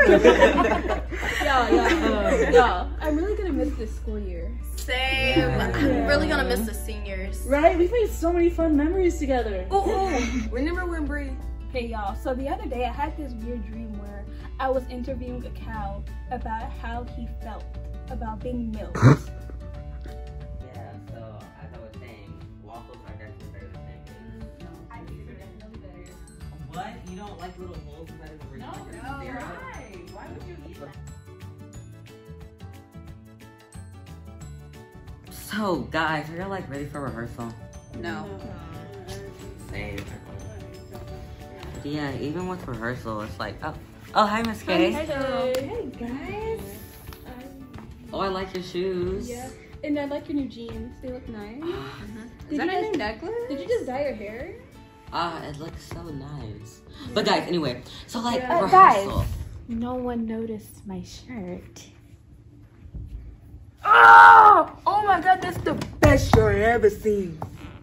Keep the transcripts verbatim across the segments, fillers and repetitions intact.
yeah, yeah, yeah. I'm really gonna miss this school year. Same. Yeah. I'm really gonna miss the seniors. Right? We've made so many fun memories together. Oh, remember when Bree? Hey y'all, so the other day I had this weird dream where I was interviewing a cow about how he felt about being milked. Yeah, so as I was saying, waffles are definitely better than pancakes. No, I think they're definitely better. What? You don't like little holes inside of the No, no, why? Why would you eat that? So, guys, are you like ready for rehearsal? No. Same. Yeah, even with rehearsal, it's like, oh, oh, hi, Miss K. Hi, hello. Hey guys. Oh, I like your shoes. Yeah, and I like your new jeans. They look nice. Mm-hmm. Is that a new necklace? Did you just dye your hair? Ah, it looks so nice. But guys, anyway, so like Yeah. Uh, rehearsal. No one noticed my shirt. Oh! Oh my god, that's the best shirt I ever seen.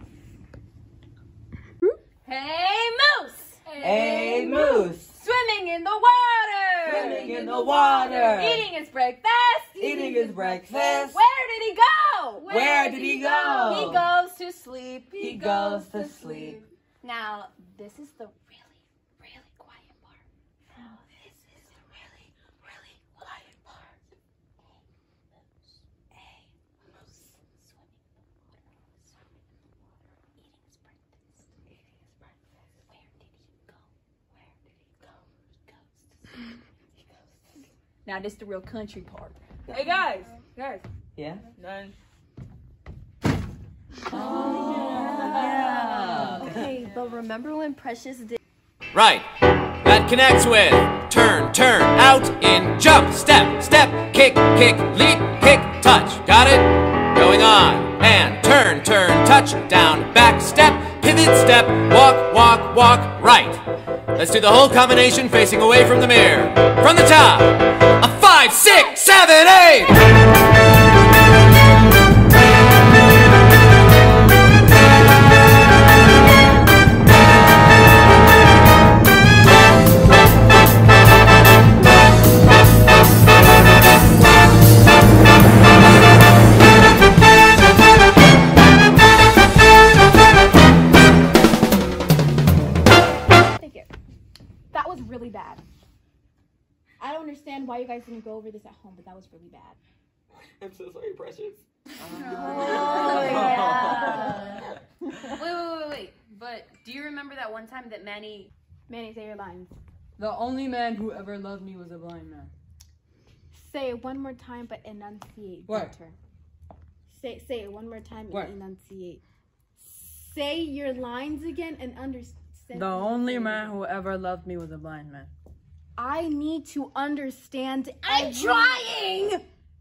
Hey, Moose! Hey, Moose. Swimming in the water! Swimming in the water. Eating his breakfast! Eating his breakfast. Where did he go? Where did he go? He goes to sleep. He goes to sleep. Now, this is the really, really quiet part. Now, this is the really, really quiet part. Hey, Moose. Swimming in the water. Swimming in the water. Eating his breakfast. Eating his breakfast. Where did he go? Where did he go? He goes to sleep. He goes to sleep. Now, this is the real country part. Hey, guys. Guys. Yeah? None. Oh, yeah. Okay, but remember when Precious did? Right. That connects with turn, turn, out, in, jump, step, step, kick, kick, leap, kick, touch. Got it? Going on. And turn, turn, touch, down, back, step, pivot, step, walk, walk, walk, right. Let's do the whole combination facing away from the mirror. From the top. A five, six, seven, eight. That was really bad. I don't understand why you guys didn't go over this at home, but that was really bad. I'm so sorry, Precious. Oh, yeah. Wait, wait, wait, wait. But do you remember that one time that Manny... Manny, say your lines. The only man who ever loved me was a blind man. Say it one more time, but enunciate What? better. Say, say it one more time What? and enunciate. Say your lines again and understand. The only man who ever loved me was a blind man. I need to understand. I'm every- trying!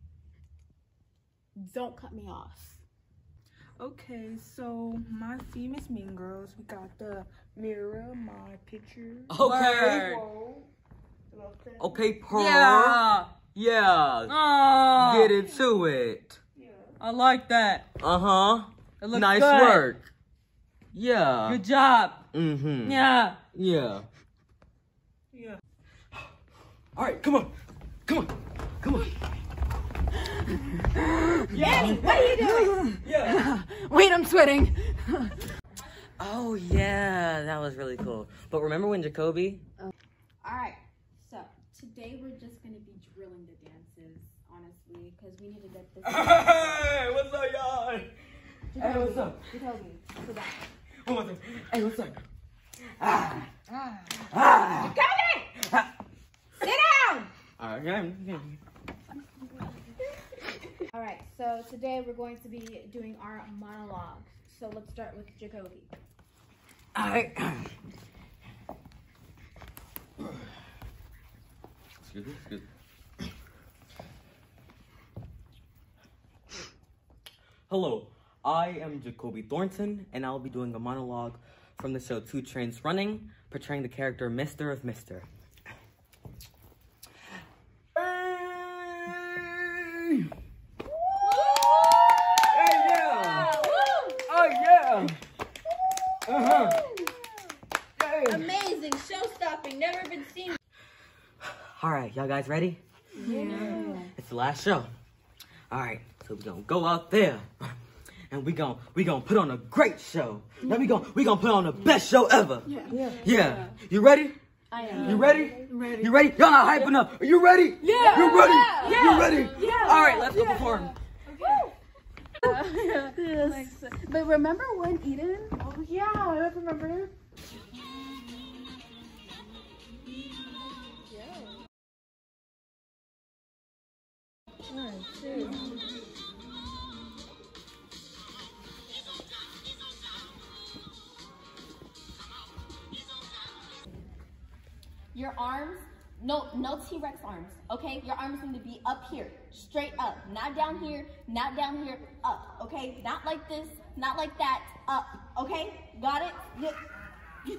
Don't cut me off. Okay, so my famous Mean Girls, we got the mirror, my picture. Okay. Whoa. Okay, Pearl. Yeah. Yeah. Oh, Get into it. I like that. Uh-huh. It looks Nice good. work. Yeah. Good job. Mm-hmm. Yeah. Yeah. Yeah. All right, come on. Come on. Come on. Manny, what are you doing? Yeah. Wait, I'm sweating. Oh yeah, that was really cool. But remember when Jacoby? All right. So today we're just gonna be drilling the dances, honestly, because we need to get this. Hey, what's up, y'all? Hey, what's up? Jacoby, sit down. One more thing. Hey, what's up? Ah. Ah. Jacoby, Ah. sit down. All right, yeah, yeah. All right. So today we're going to be doing our monologue. So let's start with Jacoby. All right. Excuse me, excuse me. Hello, I am Jacoby Thornton, and I'll be doing a monologue from the show Two Trains Running, portraying the character Mister of Mister. Hey! Hey, yeah! Oh, yeah! Uh-huh. Hey. Amazing, show-stopping, never been seen. All right, y'all guys ready? Yeah. It's the last show. All right, so we're gonna go out there and we gonna we gonna put on a great show. Then we gonna we gonna put on the best show ever. Yeah. Yeah. Yeah. You ready? I am. You ready? Ready. You ready? Y'all not hyping up. Are you ready? Yeah. You ready? Yeah. You ready? Yeah. All right, let's go perform. Yes. But remember when Eden? Oh yeah, I remember. Your arms, no, no T-Rex arms, okay? Your arms need to be up here, straight up, not down here, not down here, up, okay? Not like this, not like that, up, okay? Got it? Yeah.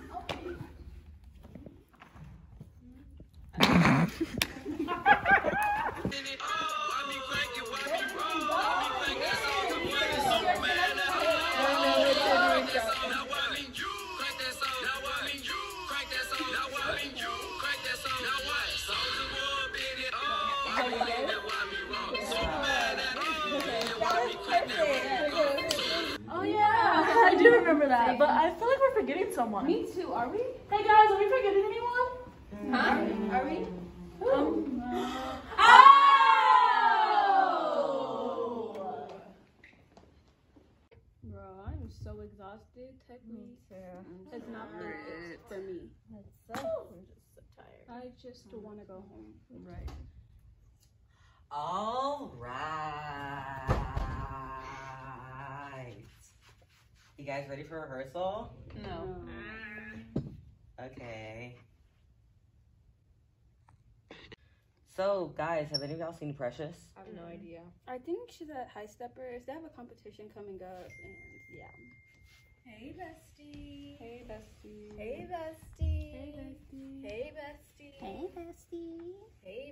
Oh yeah, I do remember that. But I feel like we're forgetting someone. Me too, are we? Hey guys, are we forgetting anyone? Huh? Are we? Um, oh! Bro, I'm so exhausted. Technically, it's not been it for me. I'm just so tired. I just want to go home. Right. All right. You guys ready for rehearsal? No. Okay. So, guys, have any of y'all seen Precious? I have no idea. I think she's at High Steppers. They have a competition coming up, and yeah. Hey, bestie. Hey, bestie. Hey, bestie. Hey, bestie. Hey, bestie. Hey, bestie. Hey,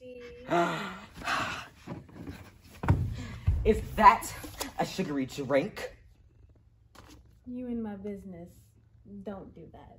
bestie. Is that a sugary drink? You in my business. Don't do that.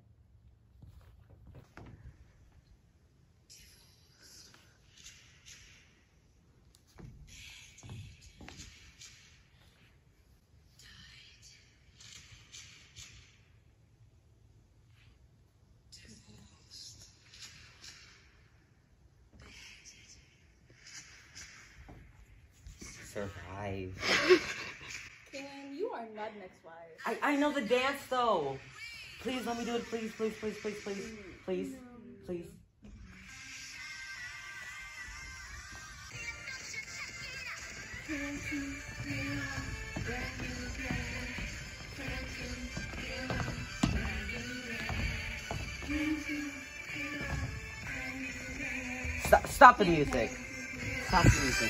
Survive. Kaylin, you are not next wife. I, I know the dance though. Please let me do it. Please, please, please, please, please, please, please. Stop, stop the music. Stop the music.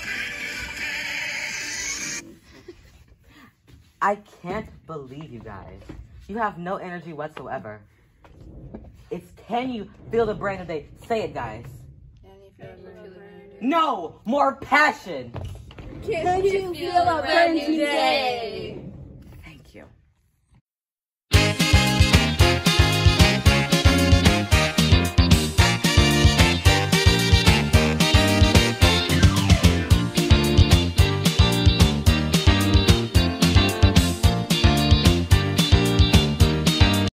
I can't believe you guys. You have no energy whatsoever. It's can you feel the brain today? Say it, guys. No! More passion! Can you feel a brand new day?